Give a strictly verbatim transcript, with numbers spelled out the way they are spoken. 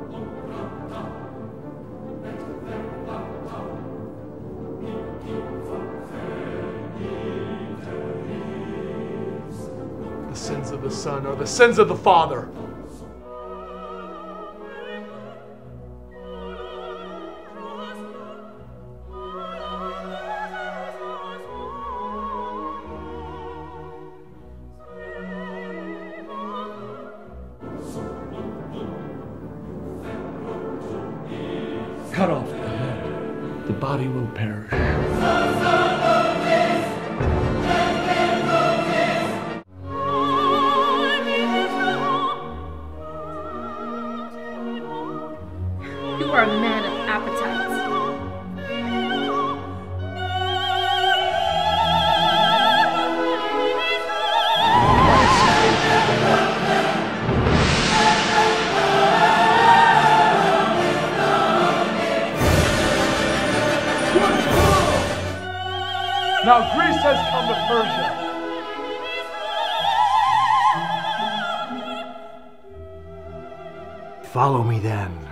The sins of the Son are the sins of the Father. Cut off the head, the body will perish. You are a man of appetites. Now Greece has come to Persia. Follow me then.